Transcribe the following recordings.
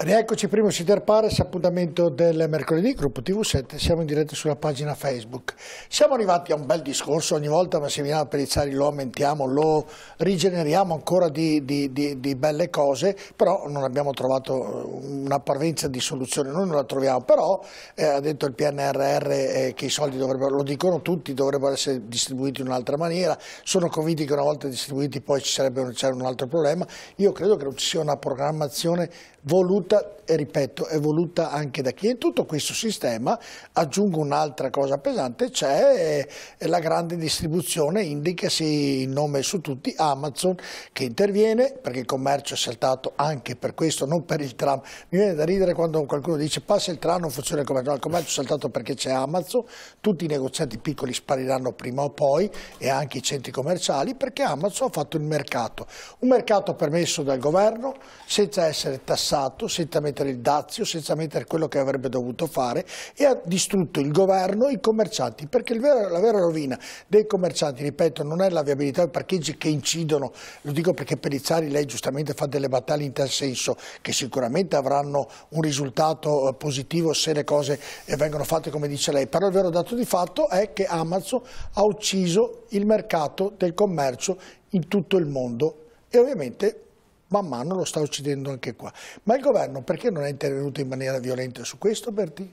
Rieccoci, primo Sider Pares, appuntamento del mercoledì, gruppo TV7, siamo in diretta sulla pagina Facebook. Siamo arrivati a un bel discorso, ogni volta Massimiliano Pellizzari lo aumentiamo, lo rigeneriamo ancora di belle cose, però non abbiamo trovato una parvenza di soluzione, noi non la troviamo, però ha detto il PNRR che i soldi dovrebbero, lo dicono tutti, dovrebbero essere distribuiti in un'altra maniera, sono convinti che una volta distribuiti poi c'è un altro problema. Io credo che non ci sia una programmazione voluta, e ripeto, è voluta anche da chi. In tutto questo sistema, aggiungo un'altra cosa pesante, c'è la grande distribuzione, indicasi il nome su tutti, Amazon, che interviene, perché il commercio è saltato anche per questo, non per il tram. Mi viene da ridere quando qualcuno dice passa il tram, non funziona il commercio. No, il commercio è saltato perché c'è Amazon, tutti i negozianti piccoli spariranno prima o poi, e anche i centri commerciali, perché Amazon ha fatto il mercato. Un mercato permesso dal governo, senza essere tassato, senza mettere il dazio, senza mettere quello che avrebbe dovuto fare, e ha distrutto il governo e i commercianti, perché la vera rovina dei commercianti, ripeto, non è la viabilità dei parcheggi che incidono, lo dico perché Pellizzari, lei giustamente fa delle battaglie in tal senso, che sicuramente avranno un risultato positivo se le cose vengono fatte come dice lei, però il vero dato di fatto è che Amazon ha ucciso il mercato del commercio in tutto il mondo e ovviamente man mano lo sta uccidendo anche qua. Ma il governo perché non è intervenuto in maniera violenta su questo, Berti?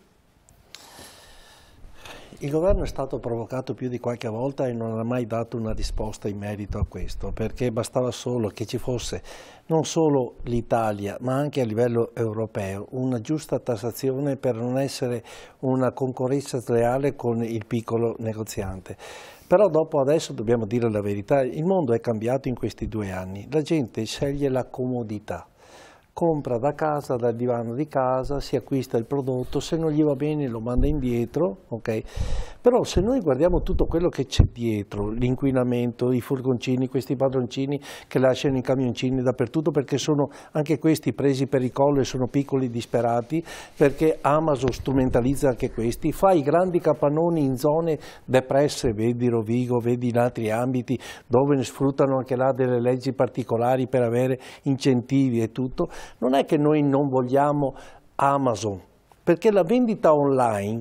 Il governo è stato provocato più di qualche volta e non ha mai dato una risposta in merito a questo, perché bastava solo che ci fosse non solo l'Italia, ma anche a livello europeo, una giusta tassazione per non essere una concorrenza sleale con il piccolo negoziante. Però dopo adesso dobbiamo dire la verità, il mondo è cambiato in questi 2 anni, la gente sceglie la comodità. Compra da casa, dal divano di casa, si acquista il prodotto, se non gli va bene lo manda indietro, ok? Però se noi guardiamo tutto quello che c'è dietro, l'inquinamento, i furgoncini, questi padroncini che lasciano i camioncini dappertutto perché sono anche questi presi per il collo e sono piccoli disperati, perché Amazon strumentalizza anche questi, fa i grandi capannoni in zone depresse, vedi Rovigo, vedi in altri ambiti dove ne sfruttano anche là delle leggi particolari per avere incentivi e tutto. Non è che noi non vogliamo Amazon, perché la vendita online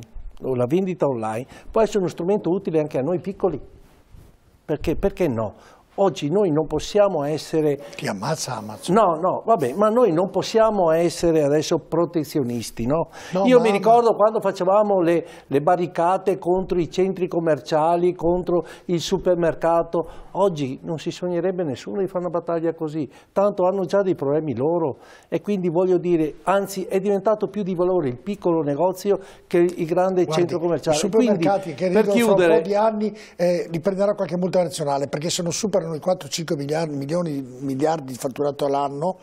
può essere uno strumento utile anche a noi piccoli, perché no? Oggi noi non possiamo essere... Chi ammazza Amazon? No, vabbè, ma noi non possiamo essere adesso protezionisti, no? Io mi ricordo quando facevamo le barricate contro i centri commerciali, contro il supermercato, oggi non si sognerebbe nessuno di fare una battaglia così, tanto hanno già dei problemi loro e quindi voglio dire, anzi è diventato più di valore il piccolo negozio che il grande centro commerciale. I supermercati quindi, che ridono fra un po' di anni li prenderà qualche multa nazionale perché se non superano i 4-5 miliardi di fatturato all'anno,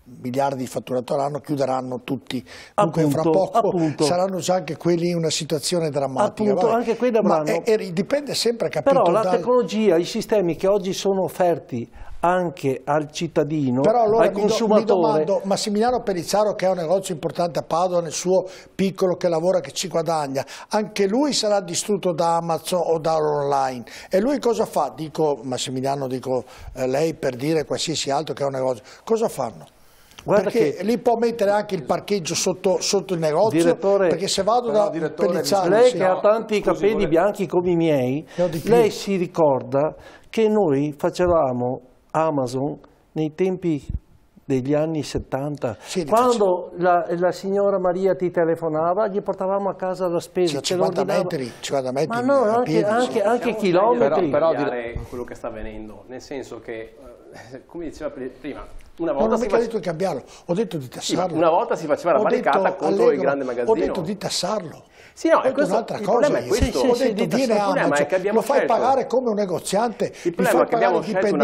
chiuderanno tutti. Dunque fra poco saranno già anche quelli in una situazione drammatica. Anche quelli avranno. Dipende sempre, capito? Però la tecnologia, i sistemi che oggi sono offerti anche al cittadino, però allora al consumatore. Mi domando, Massimiliano Pellizzaro che ha un negozio importante a Padova nel suo piccolo che lavora, che ci guadagna, anche lui sarà distrutto da Amazon o da online e lui cosa fa? Dico Massimiliano, lei per dire qualsiasi altro che ha un negozio, cosa fanno? Guarda perché lì può mettere anche il parcheggio sotto il negozio, direttore, perché se vado da Pellizzaro... Lei che ha tanti capelli bianchi come i miei, lei si ricorda che noi facevamo Amazon nei tempi degli anni 70, quando la signora Maria ti telefonava, gli portavamo a casa la spesa. 50 metri, ma no, anche chilometri. Però dire quello che sta avvenendo, nel senso che, come diceva prima, una volta non ho mica detto di cambiarlo, ho detto di tassarlo. Sì, una volta si faceva la barricata contro il grande magazzino. Ho detto di tassarlo. Sì, no, è un'altra cosa. Ho detto viene Amazon, lo fai pagare come un negoziante. Il problema è che abbiamo scelto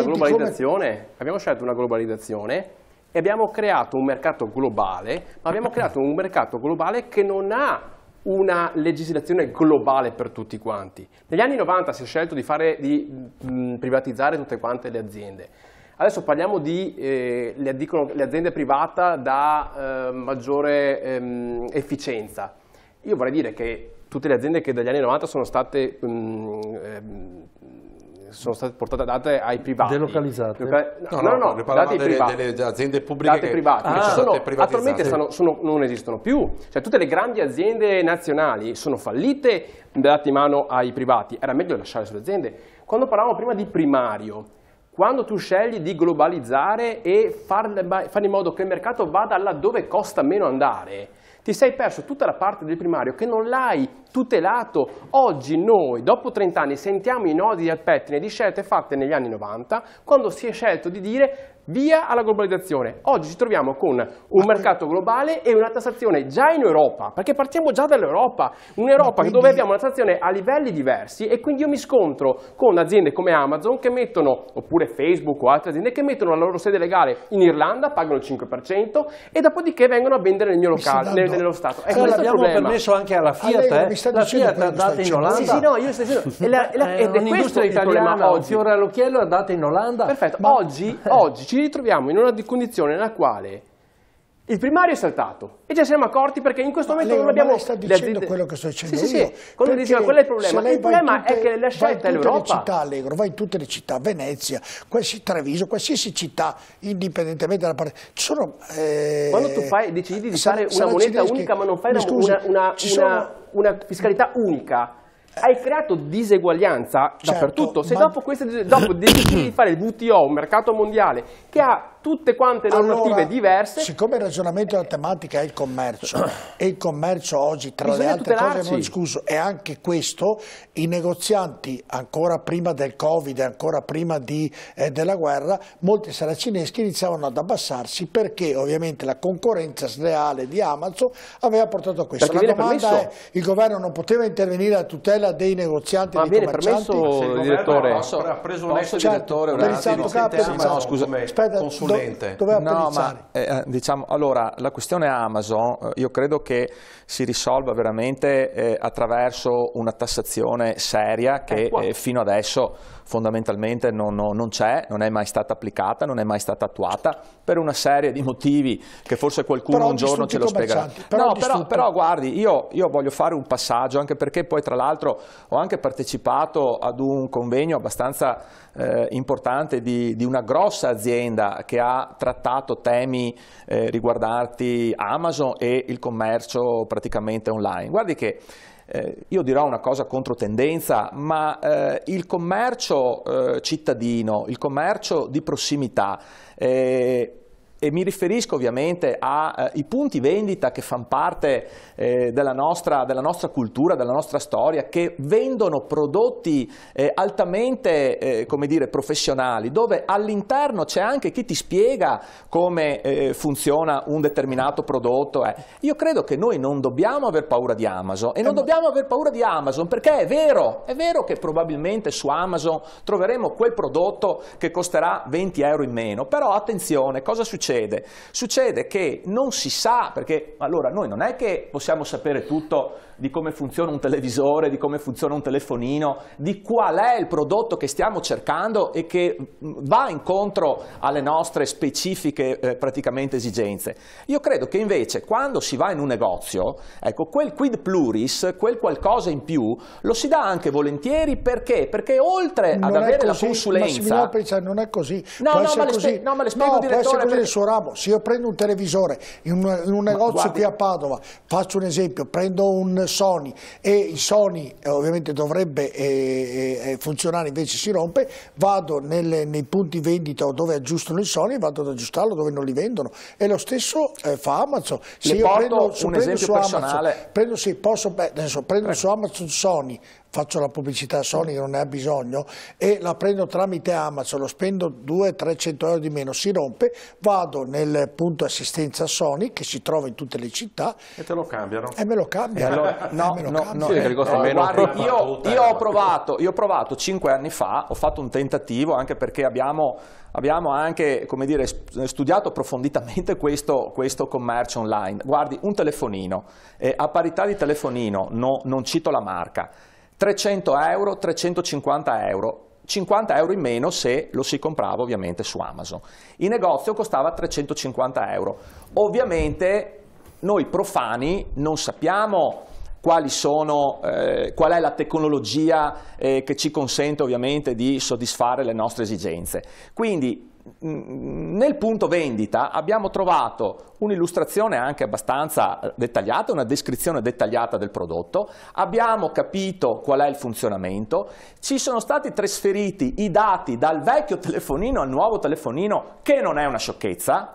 una globalizzazione e abbiamo creato un mercato globale, ma abbiamo creato un mercato globale che non ha una legislazione globale per tutti quanti. Negli anni 90 si è scelto di privatizzare tutte quante le aziende. Adesso parliamo di le aziende private da maggiore efficienza. Io vorrei dire che tutte le aziende che dagli anni 90 sono state sono state portate date ai privati. Delocalizzate? No, date delle aziende pubbliche. Date private. Attualmente non esistono più. Cioè, tutte le grandi aziende nazionali sono fallite, date in mano ai privati. Era meglio lasciare sulle aziende. Quando parlavamo prima di primario, quando tu scegli di globalizzare e fare in modo che il mercato vada là dove costa meno andare, ti sei perso tutta la parte del primario che non l'hai tutelato. Oggi noi, dopo 30 anni, sentiamo i nodi al pettine di scelte fatte negli anni 90, quando si è scelto di dire via alla globalizzazione. Oggi ci troviamo con un mercato globale e una tassazione già in Europa, perché partiamo già dall'Europa, un'Europa dove abbiamo una tassazione a livelli diversi, e quindi io mi scontro con aziende come Amazon che mettono, oppure Facebook o altre aziende che mettono la loro sede legale in Irlanda, pagano il 5% e dopodiché vengono a vendere nel mio locale, nello Stato. E questo abbiamo permesso anche alla Fiat, la Fiat è andata in Olanda. Sì, no, io sto dicendo, ed è questo il problema oggi. Fiore all'occhiello è andata in Olanda. Perfetto, oggi ci ritroviamo in una condizione nella quale il primario è saltato e già siamo accorti, perché in questo momento non abbiamo... sta dicendo quello che sto dicendo io. Sì, quello diceva, quello è il problema. Il problema è che la scelta è l'Europa. Vai in tutte le città, Venezia, Treviso, qualsiasi città, indipendentemente dalla parte... Quando tu decidi di fare una moneta unica, ma non fai una fiscalità unica, hai creato diseguaglianza dappertutto. Se dopo decidi di fare il WTO, un mercato mondiale, che ha tutte quante normative diverse... Siccome il ragionamento della tematica è il commercio, e il commercio oggi, tra le altre cose, non discusso, è anche questo, i negozianti, ancora prima del Covid, ancora prima della guerra, molti saracineschi iniziavano ad abbassarsi, perché ovviamente la concorrenza sleale di Amazon aveva portato a questo. La domanda è, il governo non poteva intervenire a tutela dei negozianti e dei commercianti? Permesso, direttore? Ha preso un ex direttore, diciamo, allora, la questione Amazon, io credo che si risolva veramente attraverso una tassazione seria che fino adesso fondamentalmente non c'è, non è mai stata applicata, non è mai stata attuata, per una serie di motivi che forse qualcuno un giorno ce lo spiegherà. Però guardi, io voglio fare un passaggio, anche perché poi tra l'altro ho anche partecipato ad un convegno abbastanza importante di una grossa azienda che ha trattato temi riguardanti Amazon e il commercio praticamente online. Guardi che io dirò una cosa controtendenza, ma il commercio cittadino, il commercio di prossimità, e mi riferisco ovviamente ai punti vendita che fanno parte della nostra cultura, della nostra storia, che vendono prodotti altamente come dire, professionali, dove all'interno c'è anche chi ti spiega come funziona un determinato prodotto. Io credo che noi non dobbiamo aver paura di Amazon, e non dobbiamo aver paura di Amazon perché è vero che probabilmente su Amazon troveremo quel prodotto che costerà 20 euro in meno, però attenzione, cosa succede? Succede che non si sa, perché allora noi non è che possiamo sapere tutto di come funziona un televisore, di come funziona un telefonino, di qual è il prodotto che stiamo cercando e che va incontro alle nostre specifiche praticamente esigenze. Io credo che invece quando si va in un negozio, ecco, quel quid pluris, quel qualcosa in più, lo si dà anche volentieri. Perché? Perché oltre ad avere la consulenza... non è così. Me le spiego, direttore. Il suo ramo. Se io prendo un televisore in un negozio qui a Padova, faccio un esempio, prendo un Sony, e il Sony ovviamente dovrebbe funzionare, invece si rompe, vado nei punti vendita o dove aggiustano il Sony, vado ad aggiustarlo dove non li vendono, e lo stesso fa Amazon. Se io prendo un esempio personale. Prendo su Amazon Sony, faccio la pubblicità Sony che non ne ha bisogno, e la prendo tramite Amazon, lo spendo 200-300 euro di meno, si rompe, vado nel punto assistenza Sony che si trova in tutte le città e te lo cambiano. E me lo cambiano. Guardi, io ho provato 5 anni fa, ho fatto un tentativo, anche perché abbiamo anche, come dire, studiato approfonditamente questo commercio online. Guardi, un telefonino, a parità di telefonino, non cito la marca, 300 euro, 350 euro, 50 euro in meno se lo si comprava ovviamente su Amazon. In negozio costava 350 euro. Ovviamente noi profani non sappiamo qual è la tecnologia che ci consente ovviamente di soddisfare le nostre esigenze. Quindi nel punto vendita abbiamo trovato un'illustrazione anche abbastanza dettagliata, una descrizione dettagliata del prodotto, abbiamo capito qual è il funzionamento, ci sono stati trasferiti i dati dal vecchio telefonino al nuovo telefonino, che non è una sciocchezza,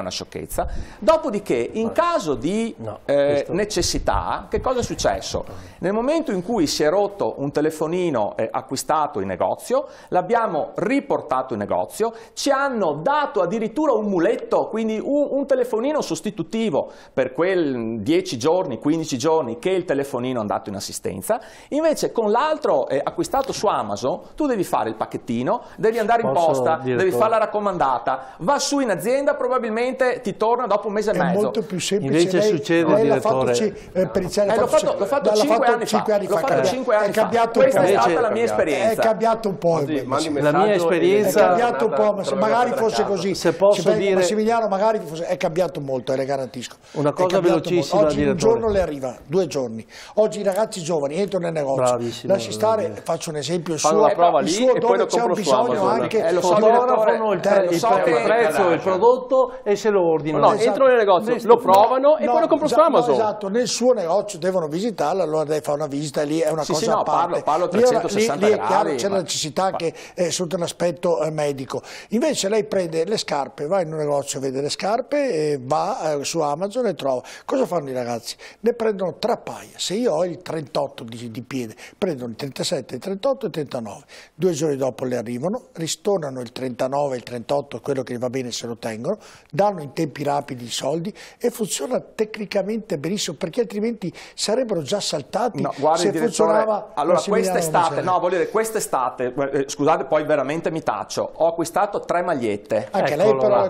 dopodiché in caso di necessità, che cosa è successo? Nel momento in cui si è rotto un telefonino acquistato in negozio, l'abbiamo riportato in negozio, ci hanno dato addirittura un muletto, quindi un telefonino sostitutivo per quel 10 giorni, 15 giorni che il telefonino è andato in assistenza. Invece con l'altro acquistato su Amazon tu devi fare il pacchettino, devi andare in posta, devi fare la raccomandata, va su in azienda, probabilmente ti torna dopo un mese e mezzo. È molto più semplice. Invece succede, direttore, l'ho fatto 5 anni fa. È cambiato un po'. Questa è stata la mia esperienza. È cambiato un po'. La mia esperienza è cambiato un po', magari fosse così. Se posso dire, Massimiliano, magari è cambiato molto, le garantisco. Una cosa velocissima, oggi un giorno le arriva, 2 giorni. Oggi i ragazzi giovani entrano nel negozio. Lasci stare, faccio un esempio, il suo dove c'è un bisogno anche fotografano il prezzo del prodotto e se lo ordinano. No, entrano nel negozio, lo provano e poi lo comprano su Amazon. Esatto, nel suo negozio devono visitarlo, allora lei fa una visita e lì è una cosa a parte. Parlo 360 lì è chiaro, gradi. c'è la necessità anche sotto l'aspetto medico. Invece lei prende le scarpe, va in un negozio, vede le scarpe, va su Amazon e trova. Cosa fanno i ragazzi? Ne prendono 3 paia. Se io ho il 38 di piede, prendono il 37, il 38 e il 39. 2 giorni dopo le arrivano, ristornano il 39, il 38, quello che va bene se lo tengono, danno in tempi rapidi i soldi e funziona tecnicamente benissimo, perché altrimenti sarebbero già saltati se funzionava. Allora quest'estate, scusate, poi veramente mi taccio, ho acquistato 3 magliette. Anche lei però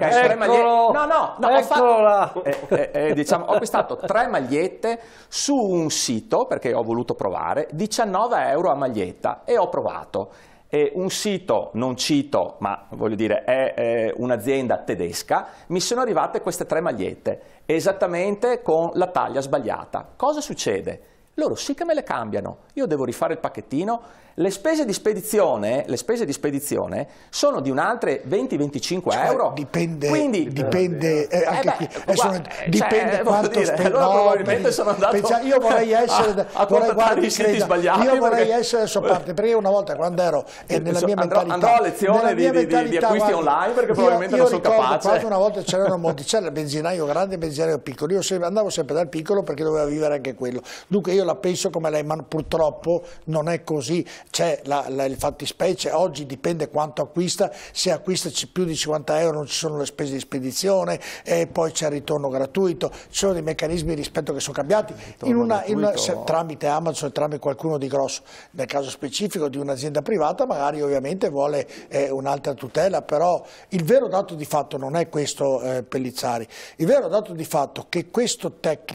diciamo, ho acquistato 3 magliette su un sito, perché ho voluto provare, 19 euro a maglietta, e ho provato. E un sito, non cito, ma voglio dire è un'azienda tedesca, mi sono arrivate queste 3 magliette, esattamente con la taglia sbagliata. Cosa succede? Loro sì che me le cambiano, io devo rifare il pacchettino, le spese di spedizione sono di un altre 20-25 euro. Dipende, quindi, dipende dipende quanto allora probabilmente sono andato io vorrei essere a contattare i siti sbagliati. Io vorrei essere da sua parte, perché io una volta quando ero nella mia mentalità andrò a lezione di acquisti online, perché probabilmente non sono capace. Quando una volta c'era una Monticello, benzinaio grande e benzinaio piccolo, io andavo sempre dal piccolo perché doveva vivere anche quello. Dunque io la penso come lei, ma purtroppo non è così. C'è il fattispecie, oggi dipende quanto acquista, se acquista più di 50 euro non ci sono le spese di spedizione e poi c'è il ritorno gratuito, ci sono dei meccanismi di rispetto che sono cambiati tramite Amazon, tramite qualcuno di grosso. Nel caso specifico di un'azienda privata magari ovviamente vuole un'altra tutela, però il vero dato di fatto non è questo, Pellizzari. Il vero dato di fatto è che questo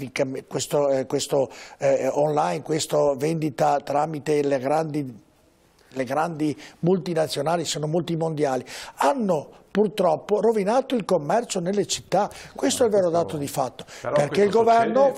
online, questa vendita tramite le grandi multinazionali, sono multimondiali, hanno purtroppo rovinato il commercio nelle città. Questo è il vero dato di fatto, perché il governo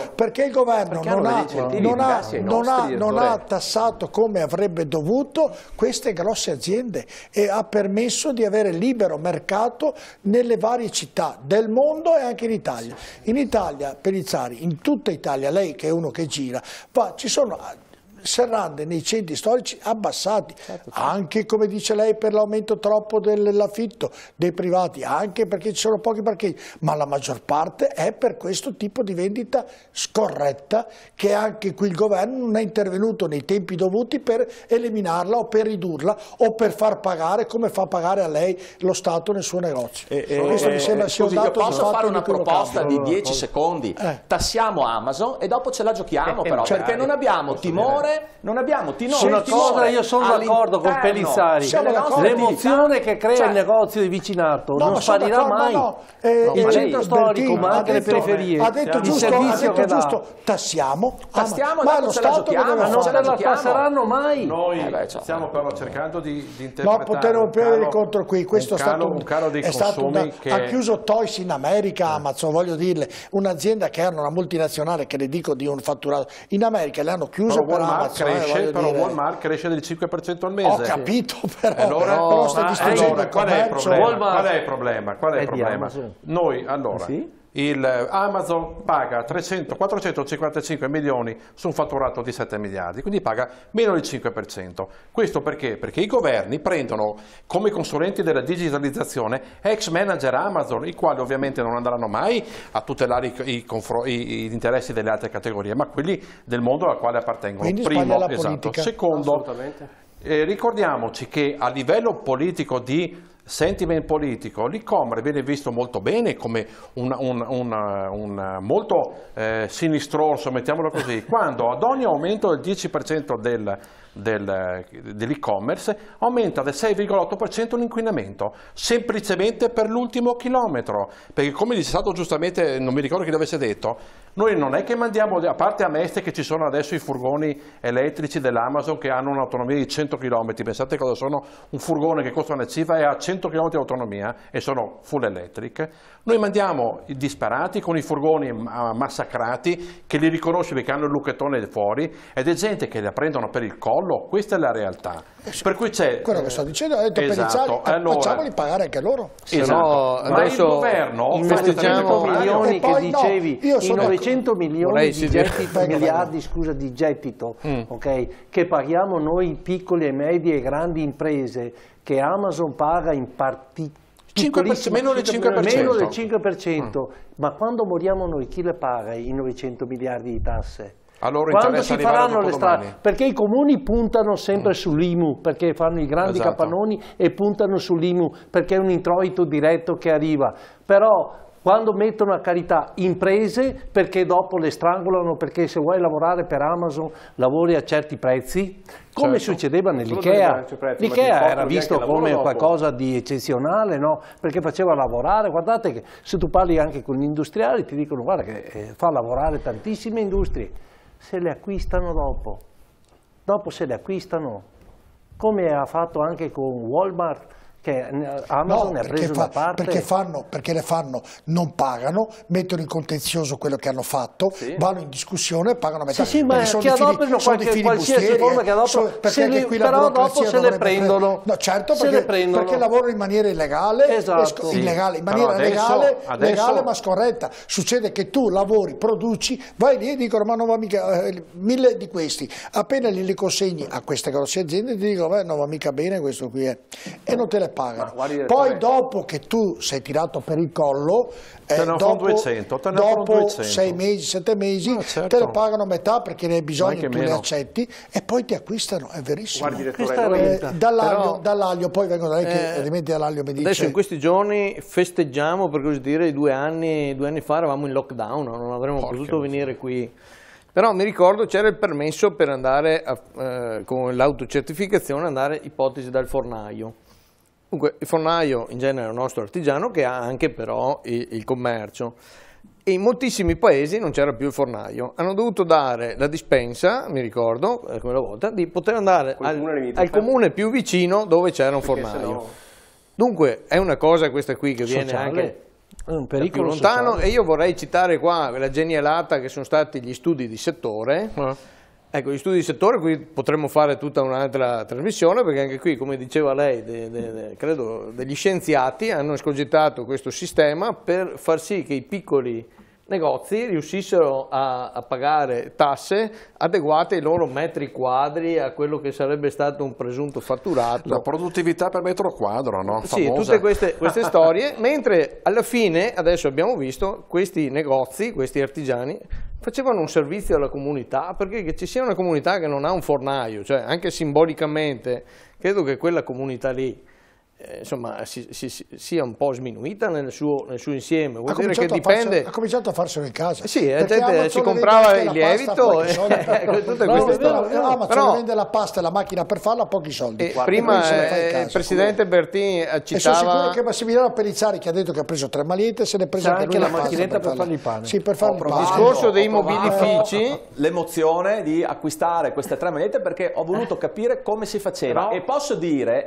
non ha tassato come avrebbe dovuto queste grosse aziende e ha permesso di avere libero mercato nelle varie città del mondo e anche in Italia. In Italia, Pellizzari, in tutta Italia, lei che è uno che gira, ci sono serrande nei centri storici abbassati, anche come dice lei per l'aumento troppo dell'affitto dei privati, anche perché ci sono pochi parcheggi, ma la maggior parte è per questo tipo di vendita scorretta, che anche qui il governo non è intervenuto nei tempi dovuti per eliminarla o per ridurla o per far pagare come fa pagare a lei lo Stato nel suo negozio. Questo mi sembra sia un dato. Io posso fare una proposta di 10 secondi, tassiamo Amazon e dopo ce la giochiamo però, perché non abbiamo timore timore, non abbiamo una cosa, io sono d'accordo con Pellizzari, l'emozione che crea il negozio di vicinato non sparirà mai. Il centro storico, ma anche le periferie, ha detto giusto, tassiamo, ma lo Stato non se la tasseranno mai. Noi stiamo però cercando di interpretare. No, potevo più contro qui, questo è stato un calo dei consumi che... Ha chiuso Toys in America, Amazon, voglio dirle, un'azienda che era una multinazionale, che le dico di un fatturato, in America le hanno chiuse per Amazon. Però Walmart cresce del 5% al mese. Ho capito, però sta distruggendo il commercio. Qual è il problema? Noi, allora... Sì? Amazon paga 455 milioni su un fatturato di 7 miliardi, quindi paga meno del 5%. Questo perché? Perché i governi prendono come consulenti della digitalizzazione ex manager Amazon, i quali ovviamente non andranno mai a tutelare gli interessi delle altre categorie, ma quelli del mondo al quale appartengono. Quindi primo, la esatto. politica. Secondo, ricordiamoci che a livello politico di sentiment politico, l'e-commerce viene visto molto bene come un molto sinistroso, mettiamolo così, quando ad ogni aumento del 10% dell'e-commerce aumenta del 6,8% l'inquinamento, semplicemente per l'ultimo chilometro, perché come è stato giustamente, non mi ricordo chi l'avesse detto, noi non è che mandiamo, a parte a Mestre che ci sono adesso i furgoni elettrici dell'Amazon che hanno un'autonomia di 100 km, pensate cosa sono un furgone che costa una cifra e ha 100 km di autonomia e sono full electric, noi mandiamo i disperati con i furgoni massacrati che li riconosci perché hanno il lucchettone fuori ed è gente che la prendono per il collo, questa è la realtà. Per cui c'è quello che sto dicendo, ha detto Pellizzari, facciamoli pagare anche loro. Esatto. Adesso il governo i 900 milioni che dicevi, i 900 milioni di gettito, miliardi di gettito, che paghiamo noi piccole e medie e grandi imprese, che Amazon paga in partita meno del 5%. Ma quando moriamo noi chi le paga i 900 miliardi di tasse? Allora quando si faranno le strade? Perché i comuni puntano sempre sull'IMU, perché fanno i grandi capannoni e puntano sull'IMU perché è un introito diretto che arriva, però quando mettono a carità imprese perché dopo le strangolano, perché se vuoi lavorare per Amazon lavori a certi prezzi, come succedeva nell'IKEA. L'IKEA era visto come qualcosa di eccezionale, no? Perché faceva lavorare, guardate che se tu parli anche con gli industriali ti dicono guarda che fa lavorare tantissime industrie, se le acquistano dopo se le acquistano, come ha fatto anche con Walmart, che Amazon ne ha preso una parte. Perché le fanno, non pagano, mettono in contenzioso quello che hanno fatto, vanno in discussione e pagano metà. Sì, ma che adoperano qualsiasi forma che adoperano, però dopo se le prendono. No, certo, perché lavorano in maniera illegale, legale ma scorretta. Succede che tu lavori, produci, vai lì e dicono ma non va mica, 1000 di questi, appena li consegni a queste grosse aziende ti dicono non va mica bene questo qui e non te le pagano. Poi dopo che tu sei tirato per il collo, dopo 6 mesi, 7 mesi, te le pagano metà perché ne hai bisogno, tu le accetti e poi ti acquistano, è verissimo. Dall'aglio, poi vengono da lei che altrimenti dall'aglio mi dice... Adesso in questi giorni festeggiamo, per così dire, 2 anni fa eravamo in lockdown, non avremmo potuto venire qui. Però mi ricordo c'era il permesso per andare, con l'autocertificazione, andare ipotesi dal fornaio. Dunque il fornaio in genere è un nostro artigiano che ha anche però il commercio e in moltissimi paesi non c'era più il fornaio, hanno dovuto dare la dispensa, mi ricordo, come una volta, di poter andare al comune più vicino dove c'era un fornaio. Dunque è una cosa questa qui che viene anche un da più lontano e io vorrei citare qua la genialata che sono stati gli studi di settore. Ecco, gli studi di settore, qui potremmo fare tutta un'altra trasmissione perché anche qui, come diceva lei, credo degli scienziati hanno escogitato questo sistema per far sì che i piccoli negozi riuscissero a pagare tasse adeguate ai loro metri quadri, a quello che sarebbe stato un presunto fatturato. La produttività per metro quadro, no? Sì, tutte queste storie, mentre alla fine, adesso abbiamo visto, questi negozi, questi artigiani, facevano un servizio alla comunità, perché che ci sia una comunità che non ha un fornaio, cioè anche simbolicamente, credo che quella comunità lì insomma, sia un po' sminuita nel suo insieme. Vuol dire che dipende... Ha cominciato a farselo in casa. Sì, la gente si comprava il lievito e tutte queste storie. Amazon vende la pasta e la macchina per farla a pochi soldi. Prima il presidente Bertini citava... E sono sicuro che Massimiliano Pellizzari, che ha detto che ha preso 3 magliette, se ne è preso anche la macchinetta per fargli il pane. Sì, per fargli il pane. Il discorso dei mobilifici... L'emozione di acquistare queste 3 magliette perché ho voluto capire come si faceva. E posso dire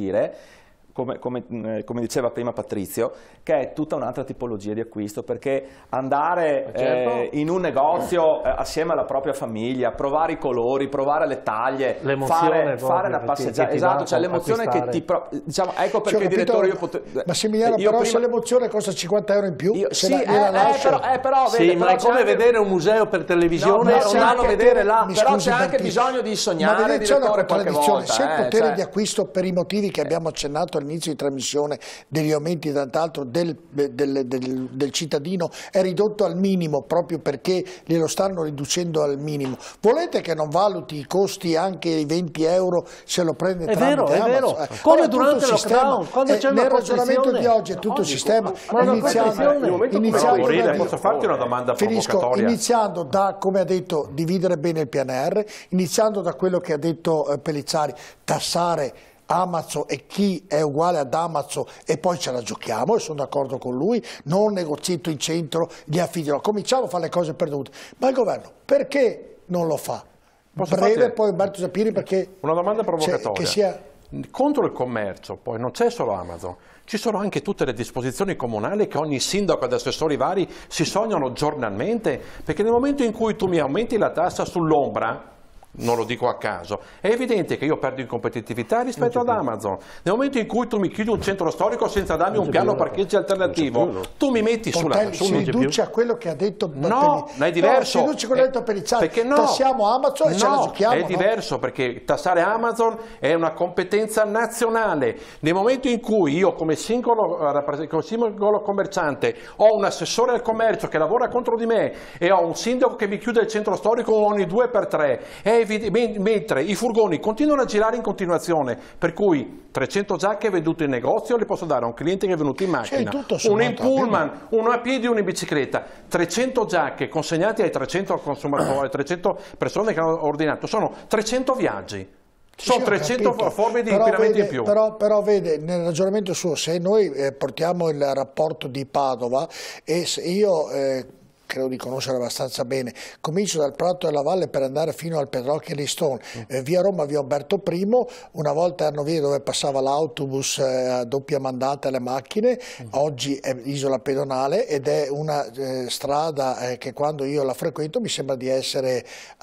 come diceva prima Patrizio, che è tutta un'altra tipologia di acquisto, perché andare in un negozio assieme alla propria famiglia, provare i colori, provare le taglie, fare una passeggiata, esatto, cioè l'emozione che ti... diciamo, ecco perché il direttore io potevo... Massimiliano, però se l'emozione costa 50 euro in più, però sì, ma è come vedere un museo per televisione o andarlo a vedere là. Però c'è anche bisogno di sognare, direttore, qualche volta. Se il potere di acquisto, per i motivi che abbiamo accennato all'inizio di trasmissione, degli aumenti tant'altro del cittadino è ridotto al minimo proprio perché glielo stanno riducendo al minimo, volete che non valuti i costi anche i 20 euro se lo prende tramite Amazon? È vero, come durante il lockdown, quando c'è una nel ragionamento di oggi è tutto il sistema, iniziando da, come ha detto, dividere bene il PNR, iniziando da quello che ha detto Pellizzari, tassare Amazon e chi è uguale ad Amazon e poi ce la giochiamo, e sono d'accordo con lui, non negozietto in centro, gli affiderò, cominciamo a fare le cose perdute, ma il governo perché non lo fa? Breve, poi Umberto Zappini, perché una domanda provocatoria. Che sia... Contro il commercio poi non c'è solo Amazon, ci sono anche tutte le disposizioni comunali che ogni sindaco ed assessori vari si sognano giornalmente, perché nel momento in cui tu mi aumenti la tassa sull'ombra, non lo dico a caso, è evidente che io perdo in competitività rispetto ad Amazon. Nel momento in cui tu mi chiudi un centro storico senza darmi un piano parcheggi alternativo, tu mi metti si riduce a quello che ha detto no, è diverso. Si riduce quello che ha detto Pellizzari, perché tassiamo Amazon e ce la giochiamo. È diverso, perché tassare Amazon è una competenza nazionale. Nel momento in cui io come singolo commerciante ho un assessore al commercio che lavora contro di me e ho un sindaco che mi chiude il centro storico ogni 2x3, mentre i furgoni continuano a girare in continuazione, per cui 300 giacche vendute in negozio le posso dare a un cliente che è venuto in macchina, uno in pullman, uno a piedi, uno in bicicletta. 300 giacche consegnate ai 300 consumatori, 300 persone che hanno ordinato, sono 300 viaggi. Sono 300 forme di inquinamento in più. Però vede, nel ragionamento suo, se noi portiamo il rapporto di Padova, e se io credo di conoscere abbastanza bene, comincio dal Prato della Valle per andare fino al Petrocchi e Listone, via Roma, via Umberto I, una volta erano vie dove passava l'autobus a doppia mandata alle macchine, oggi è isola pedonale ed è una strada che quando io la frequento mi sembra di essere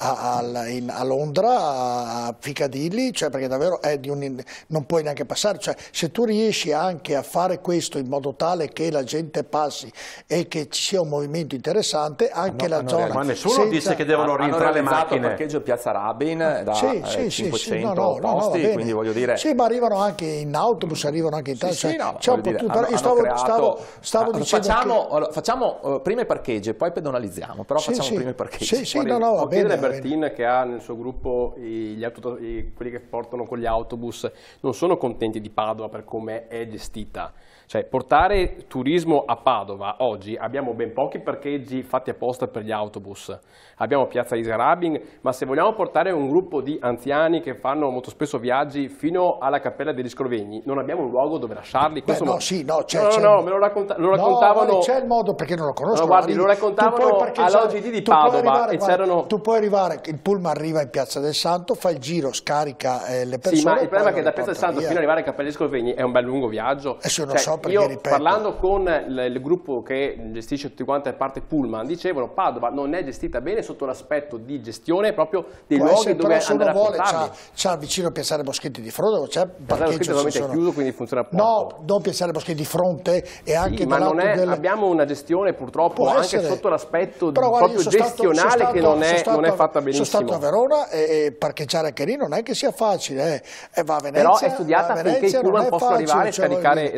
a Londra, a Piccadilly, cioè perché davvero è non puoi neanche passare, cioè se tu riesci anche a fare questo in modo tale che la gente passi e che ci sia un movimento interessante, anche la zona. Ma nessuno dice che devono rientrare le macchine. Il parcheggio Piazza Rabin da 500 posti, quindi voglio dire... Sì, ma arrivano anche in autobus, arrivano anche in taxi. C'è un po' tutto. Io stavo dicendo facciamo prima i parcheggi e poi pedonalizziamo, però facciamo prima i parcheggi. Va bene. Bertin, che ha nel suo gruppo quelli che portano con gli autobus, non sono contenti di Padova per come è gestita. Cioè, portare turismo a Padova oggi abbiamo ben pochi parcheggi fatti apposta per gli autobus. Abbiamo Piazza Rabin, ma se vogliamo portare un gruppo di anziani che fanno molto spesso viaggi fino alla Cappella degli Scrovegni, non abbiamo un luogo dove lasciarli. Me lo raccontavano. C'è il modo, perché non lo conosco. No, guardi, lo raccontavano all'OGD di Padova. Tu puoi arrivare, il pullman arriva in Piazza del Santo, fa il giro, scarica le persone. Sì, ma il problema è che da Piazza del Santo fino ad arrivare alla Cappella degli Scrovegni è un bel lungo viaggio. Io parlando con il gruppo che gestisce tutti quanti a parte pullman, dicevano Padova non è gestita bene sotto l'aspetto di gestione proprio dei luoghi dove andare a portarli. C'ha vicino Piazzale Boschetti di fronte, c'è parcheggio è chiuso, quindi funziona poco. No, non Piazzale Boschetti di fronte e anche ma non è, abbiamo una gestione purtroppo anche sotto l'aspetto proprio gestionale che non è fatta benissimo. Sono stato a Verona e parcheggiare anche lì non è che sia facile, va a Venezia. Però è studiata affinché i pullman possano arrivare e scaricare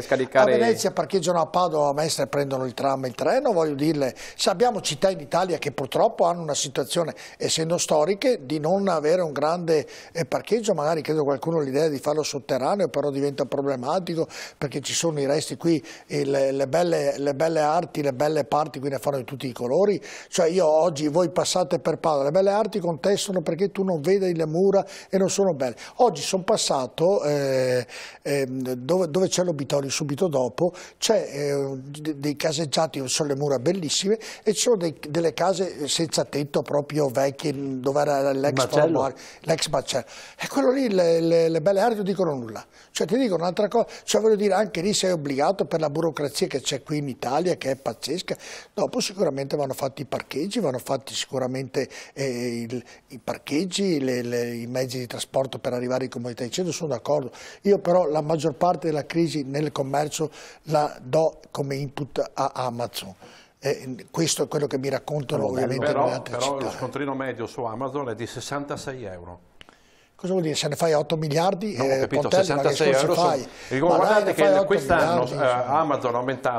a Venezia parcheggiano a Padova, a Mestre prendono il tram e il treno, voglio dirle, se abbiamo città in Italia che purtroppo hanno una situazione, essendo storiche, di non avere un grande parcheggio, magari credo qualcuno l'idea di farlo sotterraneo, però diventa problematico perché ci sono i resti qui, le belle arti, le belle parti qui ne fanno di tutti i colori, cioè io oggi voi passate per Padova, le belle arti contestano perché tu non vedi le mura e non sono belle. Oggi sono passato dove c'è l'Obitorio, subito dopo c'è dei caseggiati dove sono le mura bellissime e ci sono delle case senza tetto proprio vecchie dove era l'ex macello, e quello lì le belle arti non dicono nulla, cioè ti dicono un'altra cosa, cioè voglio dire anche lì sei obbligato per la burocrazia che c'è qui in Italia che è pazzesca. Dopo sicuramente vanno fatti i parcheggi, vanno fatti sicuramente i parcheggi, i mezzi di trasporto per arrivare in comunità di centro, sono d'accordo. Io però la maggior parte della crisi nel commercio la do come input a Amazon. Questo è quello che mi raccontano ovviamente nelle altre città. Però lo scontrino medio su Amazon è di 66 euro. Cosa vuol dire? Se ne fai 8 miliardi? No, ho capito, Pontelli, 66 euro fai? Guardate che quest'anno Amazon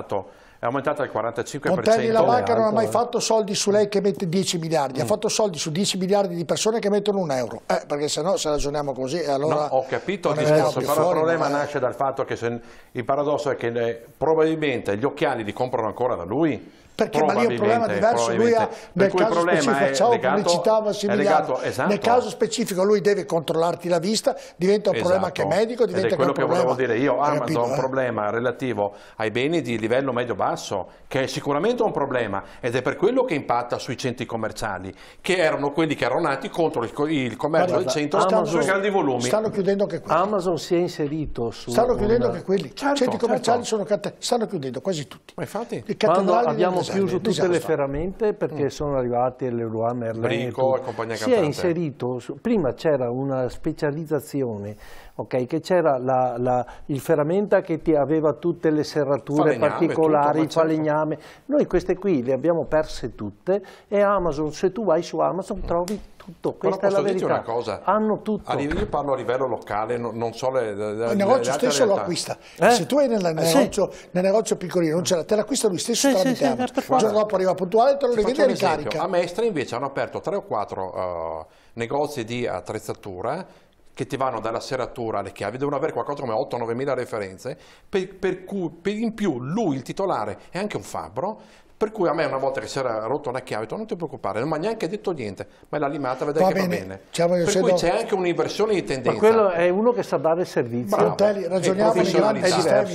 è aumentato al 45%. Pontelli, la banca non ha mai fatto soldi su lei che mette 10 miliardi, ha fatto soldi su 10 miliardi di persone che mettono €1, perché se no se ragioniamo così allora... No, ho capito il discorso, però il problema nasce dal fatto che il paradosso è che probabilmente gli occhiali li comprano ancora da lui. Perché ma lì è un problema diverso, lui ha, nel caso specifico facciamo pubblicità a Massimiliano, esatto. Nel caso specifico lui deve controllarti la vista, diventa un problema che è medico, diventa quello un problema... che volevo dire io, Amazon ha un problema relativo ai beni di livello medio-basso, che è sicuramente un problema, ed è per quello che impatta sui centri commerciali, che erano quelli che erano nati contro il commercio del centro sui grandi volumi. Stanno chiudendo anche quelli. Amazon si è inserito su... Stanno chiudendo anche quelli. Centri commerciali stanno chiudendo quasi tutti. Ma infatti, quando abbiamo chiuso tutte le ferramente perché sono arrivati Leroy Merlin, Brico e compagnia si è inserito, prima c'era una specializzazione, okay, che c'era il ferramenta che ti aveva tutte le serrature particolari, il falegname, noi queste qui le abbiamo perse tutte e Amazon, se tu vai su Amazon trovi tutto, questa è la verità. Una cosa, hanno tutto. Io parlo a livello locale, non so il negozio stesso lo acquista. Se tu vai nel negozio piccolino, non ce l'ha, te l'acquista lui stesso tramite Amazon. Il giorno dopo arriva puntuale e te lo rivende e ricarica. A Mestre invece hanno aperto 3 o 4 negozi di attrezzatura che ti vanno dalla serratura alle chiavi, devono avere qualcosa come 8-9 mila referenze, per cui in più lui, il titolare, è anche un fabbro. Per cui a me una volta che si era rotto una chiave, ho detto non ti preoccupare, non mi ha neanche detto niente, ma è la limata, vedete che va bene. Per cui c'è anche un'inversione di tendenza. Ma quello è uno che sa dare servizio. Pontelli, ragioniamo di grandi sistemi,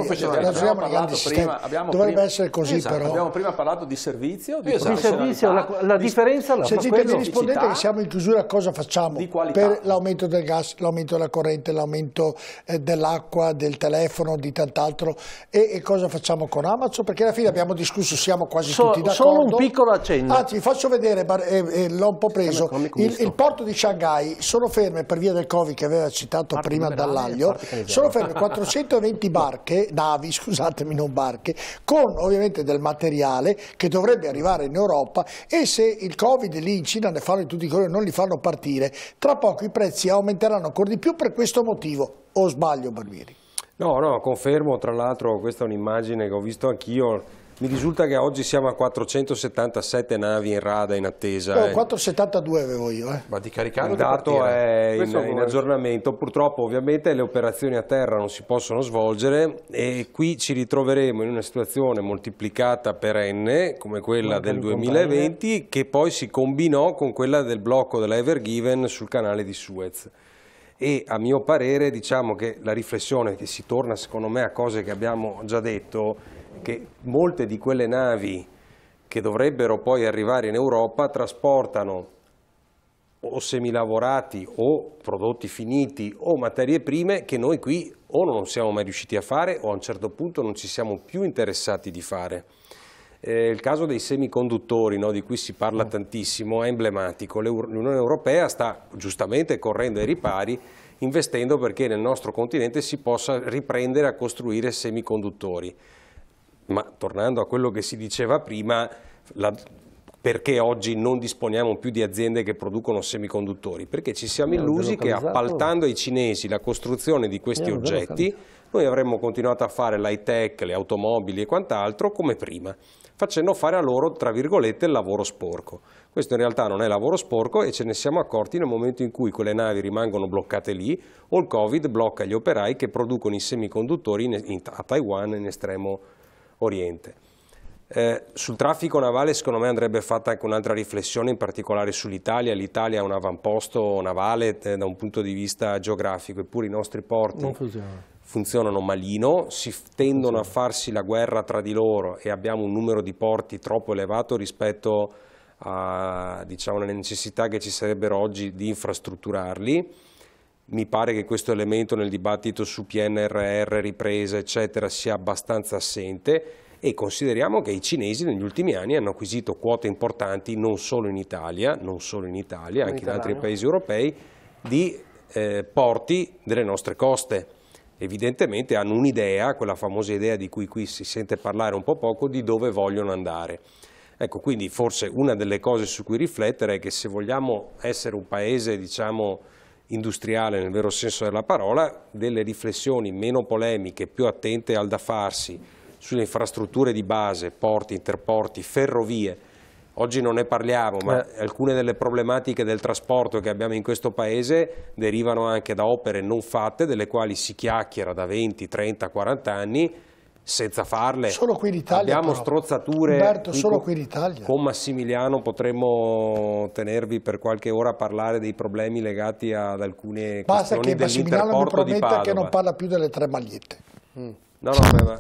dovrebbe essere così però. Abbiamo prima parlato di servizio, di servizio, la differenza la fa quello. Mi rispondete che siamo in chiusura, cosa facciamo per l'aumento del gas, l'aumento della corrente, l'aumento dell'acqua, del telefono, di tant'altro, e cosa facciamo con Amazon? Perché alla fine abbiamo discusso, siamo quasi tutti d'accordo. Solo un piccolo accenno. Anzi, vi faccio vedere, l'ho un po' preso, il porto di Shanghai, sono ferme per via del Covid che aveva citato prima Dall'Aglio, sono ferme 420 navi, scusatemi, non barche, con ovviamente del materiale che dovrebbe arrivare in Europa, e se il Covid lì in Cina ne fanno di tutti i colori, non li fanno partire, tra poco i prezzi aumenteranno ancora di più per questo motivo. O sbaglio, Barbieri? No, confermo, tra l'altro questa è un'immagine che ho visto anch'io. Mi risulta che oggi siamo a 477 navi in rada in attesa. 472 avevo io. Ma di caricare il dato è in aggiornamento. Purtroppo ovviamente le operazioni a terra non si possono svolgere e qui ci ritroveremo in una situazione moltiplicata per n, come quella del 2020, che poi si combinò con quella del blocco della Ever Given sul canale di Suez. E a mio parere diciamo che la riflessione, che si torna secondo me a cose che abbiamo già detto, che molte di quelle navi che dovrebbero poi arrivare in Europa trasportano o semilavorati o prodotti finiti o materie prime che noi qui o non siamo mai riusciti a fare o a un certo punto non ci siamo più interessati di fare. Il caso dei semiconduttori, di cui si parla tantissimo, è emblematico. L'Unione Europea sta giustamente correndo ai ripari, investendo perché nel nostro continente si possa riprendere a costruire semiconduttori. Ma tornando a quello che si diceva prima, Perché oggi non disponiamo più di aziende che producono semiconduttori? Perché ci siamo illusi che appaltando ai cinesi la costruzione di questi oggetti noi avremmo continuato a fare l'high tech, le automobili e quant'altro come prima, facendo fare a loro, tra virgolette, il lavoro sporco. Questo in realtà non è lavoro sporco e ce ne siamo accorti nel momento in cui quelle navi rimangono bloccate lì o il Covid blocca gli operai che producono i semiconduttori a Taiwan e in Estremo Oriente. Sul traffico navale secondo me andrebbe fatta anche un'altra riflessione, in particolare sull'Italia. L'Italia è un avamposto navale da un punto di vista geografico, eppure i nostri porti funzionano malino, si tendono a farsi la guerra tra di loro e abbiamo un numero di porti troppo elevato rispetto a, diciamo, le necessità che ci sarebbero oggi di infrastrutturarli. Mi pare che questo elemento nel dibattito su PNRR, ripresa eccetera sia abbastanza assente. E consideriamo che i cinesi negli ultimi anni hanno acquisito quote importanti non solo in Italia, anche in altri paesi europei, di porti delle nostre coste. Evidentemente hanno un'idea, quella famosa idea di cui qui si sente parlare un po' poco, di dove vogliono andare. Ecco, quindi forse una delle cose su cui riflettere è che se vogliamo essere un paese, diciamo, industriale nel vero senso della parola, delle riflessioni meno polemiche, più attente al da farsi, sulle infrastrutture di base, porti, interporti, ferrovie. Oggi non ne parliamo, ma alcune delle problematiche del trasporto che abbiamo in questo paese derivano anche da opere non fatte, delle quali si chiacchiera da 20, 30, 40 anni, senza farle. Solo qui in Italia. Abbiamo strozzature. Umberto, solo qui in Italia. Con Massimiliano potremmo tenervi per qualche ora a parlare dei problemi legati ad alcune questioni dell'interporto di Padova. Basta che Massimiliano mi prometta che non parla più delle 3 magliette. No,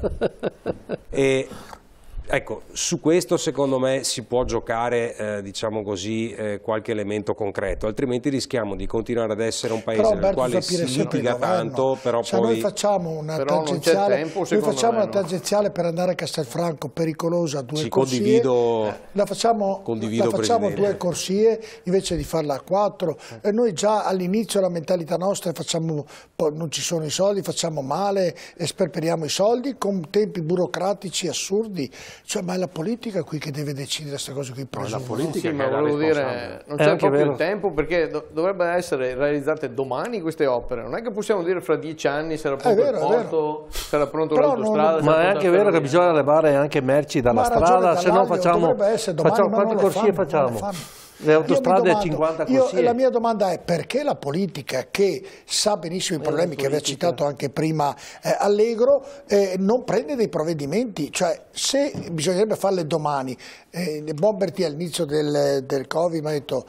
ecco, su questo secondo me si può giocare, diciamo così, qualche elemento concreto, altrimenti rischiamo di continuare ad essere un paese nel quale si litiga tanto, però cioè, poi... Noi facciamo una tangenziale per andare a Castelfranco, pericolosa, a 2 corsie, la facciamo 2 corsie invece di farla a 4, e noi già all'inizio la mentalità nostra facciamo, non ci sono i soldi, facciamo male, sperperiamo i soldi con tempi burocratici assurdi. Cioè, ma è la politica qui che deve decidere queste cose qui. No, la politica sì, ma volevo dire, non c'è proprio il tempo, perché dovrebbero essere realizzate domani queste opere. Non è che possiamo dire fra 10 anni sarà pronto il porto, sarà pronto l'autostrada. Ma è anche vero che bisogna levare anche merci dalla strada, se no facciamo quante corsie facciamo? Le autostrade 50 corsie. La mia domanda è: perché la politica, che sa benissimo i problemi che aveva citato anche prima Allegro, non prende dei provvedimenti? Cioè, se bisognerebbe farle domani, Bomberti all'inizio del Covid mi ha detto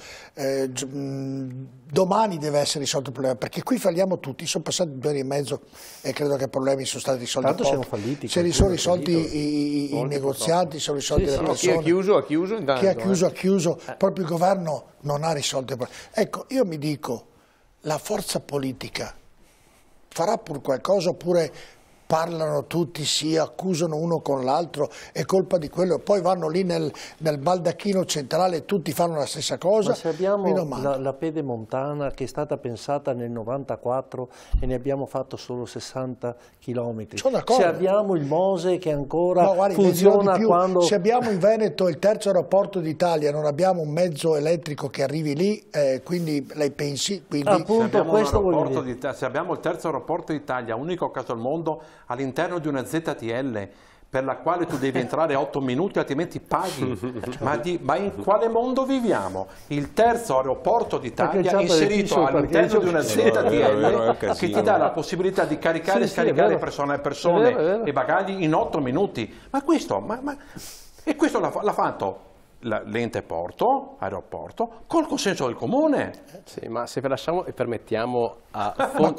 domani deve essere risolto il problema, perché qui falliamo tutti, sono passati 2 anni e mezzo e credo che i problemi sono stati risolti. Tanto siamo falliti. Se sono risolti i negozianti, sono risolti le persone. Chi ha chiuso ha chiuso intanto. Chi ha chiuso ha chiuso, proprio il governo non ha risolto il problema. Ecco, io mi dico, la forza politica farà pur qualcosa oppure parlano tutti, si accusano uno con l'altro, è colpa di quello, poi vanno lì nel baldacchino centrale e tutti fanno la stessa cosa? Ma se abbiamo la Pedemontana che è stata pensata nel 94 e ne abbiamo fatto solo 60 km, se abbiamo il Mose che ancora funziona quando... Se abbiamo in Veneto il 3° aeroporto d'Italia, non abbiamo un mezzo elettrico che arrivi lì, quindi lei pensi... Quindi... Appunto, se abbiamo il 3° aeroporto d'Italia, unico caso al mondo, all'interno di una ZTL per la quale tu devi entrare 8 minuti altrimenti paghi, ma in quale mondo viviamo? Il 3° aeroporto d'Italia inserito all'interno di una ZTL che ti dà la possibilità di caricare e scaricare persone e bagagli in 8 minuti. Ma questo, e questo l'ha fatto l'ente aeroporto, col consenso del comune. Sì, ma se lasciamo e permettiamo a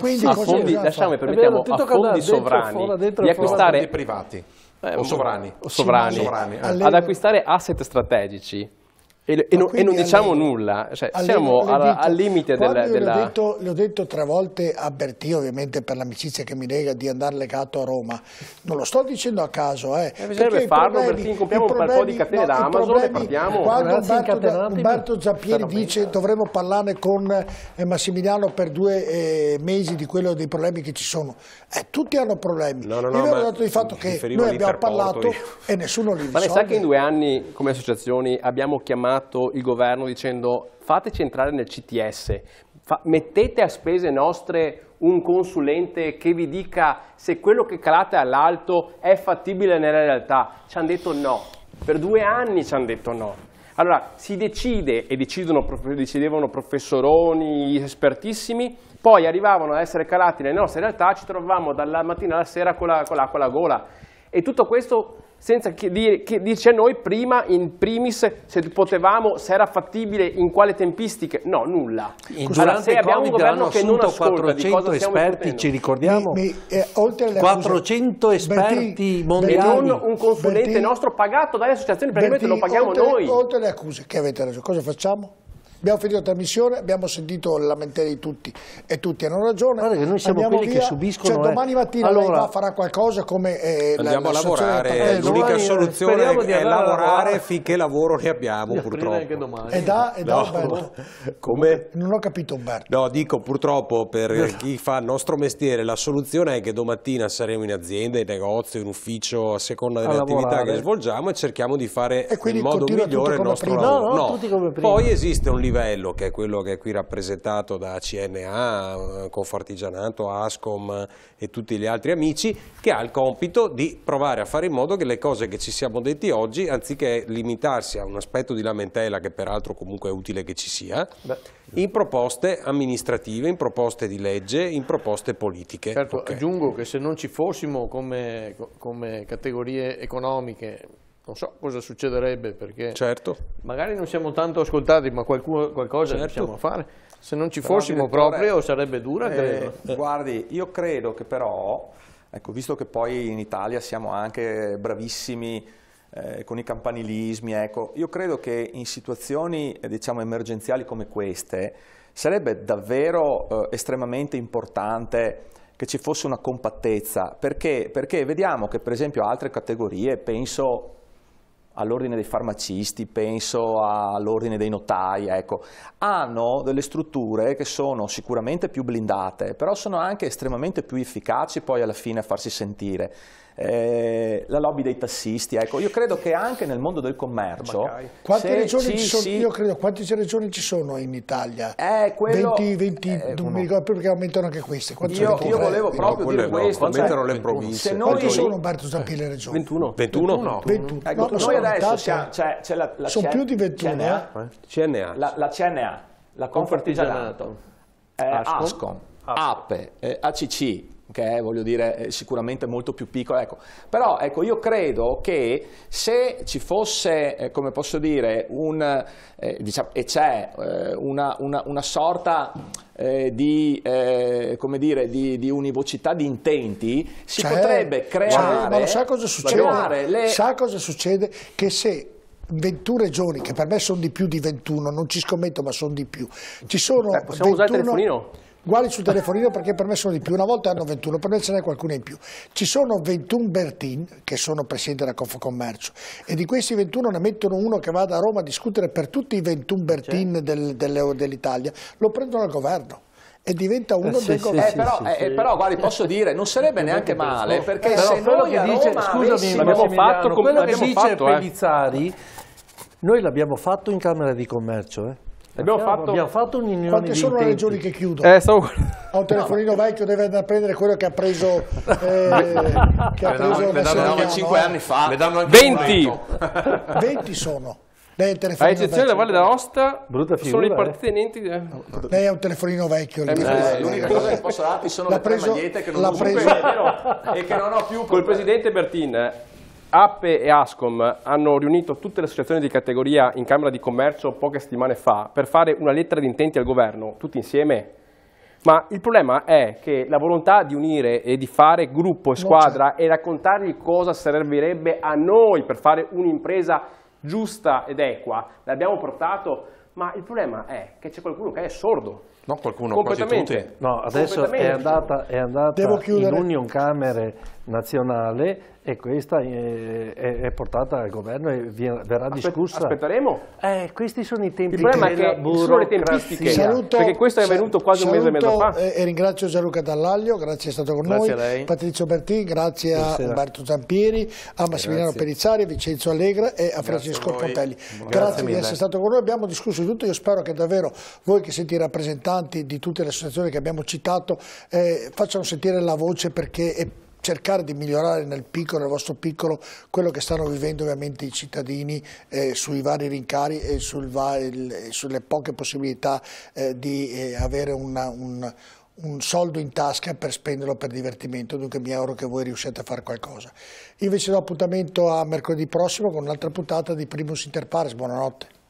fondi sovrani di acquistare privati o sovrani ad acquistare asset strategici E non diciamo nulla, cioè, siamo al limite della... Le ho detto 3 volte a Bertì, ovviamente per l'amicizia che mi lega di andare legato a Roma, non lo sto dicendo a caso. Bisognerebbe farlo, perché compriamo un bel po' di catene da Amazon e partiamo. Quando Umberto Zampieri dice dovremmo parlarne con Massimiliano per 2 mesi di quello dei problemi che ci sono, tutti hanno problemi. Io avevo dato di fatto che noi abbiamo parlato e nessuno li risolve. Ma lei sa che in 2 anni come associazioni abbiamo chiamato il governo dicendo fateci entrare nel CTS, mettete a spese nostre un consulente che vi dica se quello che calate all'alto è fattibile nella realtà. Ci hanno detto no, per 2 anni ci hanno detto no. Allora si decide e decidevano professoroni espertissimi, poi arrivavano ad essere calati nelle nostre realtà, ci trovavamo dalla mattina alla sera con l'acqua alla gola. E tutto questo senza che dirci a noi prima, in primis, se potevamo, se era fattibile, in quale tempistiche. No, nulla. Allora, se abbiamo un governo che non ascolta 400 esperti, ci ricordiamo? Oltre alle 400 esperti mondiali. E non un consulente nostro pagato dalle associazioni, praticamente lo paghiamo noi. Oltre alle accuse, che avete ragione, cosa facciamo? Abbiamo finito la trasmissione, abbiamo sentito le lamentele di tutti e tutti hanno ragione. Guarda che noi siamo quelli che subiscono. Cioè, domani mattina lei farà qualcosa come andiamo a lavorare. L'unica soluzione è lavorare finché lavoro ne abbiamo, purtroppo. Umberto. Come? Non ho capito, Umberto. No, dico purtroppo per chi fa il nostro mestiere la soluzione è che domattina saremo in azienda, in negozio, in ufficio, a seconda delle attività che svolgiamo, e cerchiamo di fare in modo migliore il nostro lavoro. No, tutti come prima. Poi esiste un livello che è quello che è qui rappresentato da CNA, Confartigianato, Ascom e tutti gli altri amici, che ha il compito di provare a fare in modo che le cose che ci siamo detti oggi, anziché limitarsi a un aspetto di lamentela, che peraltro comunque è utile che ci sia, in proposte amministrative, in proposte di legge, in proposte politiche. Certo, aggiungo che se non ci fossimo come categorie economiche, non so cosa succederebbe, perché magari non siamo tanto ascoltati, ma qualcosa riusciamo a fare. Se non ci fossimo proprio sarebbe dura, credo. Guardi, io credo che però, ecco, visto che poi in Italia siamo anche bravissimi con i campanilismi, ecco, io credo che in situazioni diciamo emergenziali come queste sarebbe davvero estremamente importante che ci fosse una compattezza, perché vediamo che per esempio altre categorie, penso all'ordine dei farmacisti, penso all'ordine dei notai, ecco, hanno delle strutture che sono sicuramente più blindate, però sono anche estremamente più efficaci poi alla fine a farsi sentire. La lobby dei tassisti, ecco, io credo che anche nel mondo del commercio quante regioni ci sono? Io credo, quante regioni ci sono in Italia? 20 non mi ricordo più, perché aumentano anche queste. Io volevo proprio dire questo, aumentano le province. Quanti sono, Umberto Zampieri, le regioni? 21. Ecco, noi adesso c'è la sono più di 21 CNA. La CNA, la Confartigianato, Ascom, APE, ACC, che è, voglio dire, sicuramente molto più piccolo, ecco. Però ecco, io credo che se ci fosse, come posso dire, diciamo, e c'è una sorta di univocità di intenti, si potrebbe creare. Ma lo sa cosa succede? Sa cosa succede? Che se 21 regioni, che per me sono di più di 21, non ci scommetto, ma sono di più, ci sono possiamo 21, usare il telefonino? Guardi sul telefonino, perché per me sono di più, una volta hanno 21, per me ce n'è qualcuno in più. Ci sono 21 Bertin, che sono presidente della Confcommercio, e di questi 21 ne mettono uno che vada a Roma a discutere per tutti i 21 Bertin dell'Italia, lo prendono al governo e diventa uno del governo. Però guardi, posso dire, non sarebbe neanche male, perché se quello noi che dice, scusami, quello che dice Pellizzari, noi l'abbiamo fatto in Camera di Commercio, Abbiamo fatto un'unione. Quante sono le regioni che chiudono? Ha un telefonino vecchio, deve andare a prendere quello che ha preso. Le danno 5 anni fa. 20 sono. Lei ha il telefonino. A eccezione della Valle d'Aosta, sono i partitenenti. Lei ha un telefonino vecchio. L'unica cosa che posso darti sono le 3 magliette che non uso e che non ho più. Col presidente Bertin, APE e Ascom hanno riunito tutte le associazioni di categoria in Camera di Commercio poche settimane fa per fare una lettera di intenti al governo, tutti insieme. Ma il problema è che la volontà di unire e di fare gruppo e squadra e raccontargli cosa servirebbe a noi per fare un'impresa giusta ed equa, l'abbiamo portato, ma il problema è che c'è qualcuno che è sordo. No, qualcuno, quasi tutti. No, adesso è andata in Union Camere nazionale e questa è portata al governo e verrà discussa. Aspetteremo? Questi sono i tempi. Il problema è che sono le tempistiche, perché questo è avvenuto quasi un mese e mezzo fa. E ringrazio Gianluca Dallaglio, grazie, è stato con noi. A lei. Patrizio Bertin, grazie a Umberto Zampieri, a Massimiliano Perizzari, a Vincenzo Allegra e a Francesco Pontelli. Grazie di essere stato con noi, abbiamo discusso di tutto. Io spero che davvero voi che siete i rappresentanti di tutte le associazioni che abbiamo citato facciano sentire la voce, perché cercare di migliorare nel piccolo, nel vostro piccolo, quello che stanno vivendo ovviamente i cittadini sui vari rincari e sulle poche possibilità di avere un soldo in tasca per spenderlo per divertimento. Dunque mi auguro che voi riusciate a fare qualcosa. Invece do appuntamento a mercoledì prossimo con un'altra puntata di Primus Inter Pares. Buonanotte.